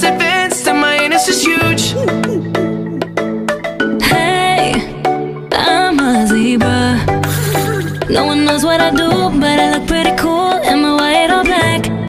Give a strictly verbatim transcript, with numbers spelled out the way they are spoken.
less advanced and my innocence huge. Hey, I'm a zebra. No one knows what I do, but I look pretty cool in my white or black.